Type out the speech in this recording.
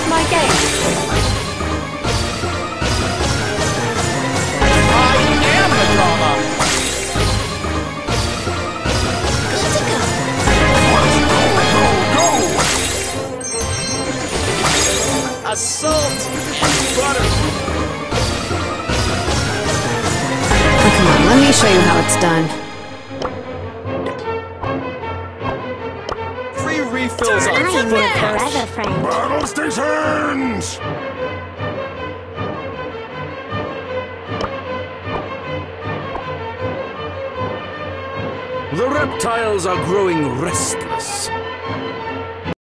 is my game. I am the drama. Good to go. Assault and butter. Oh, come on, let me show you how it's done. Free refills on I am your foot. forever friend. Battle stations! The reptiles are growing restless.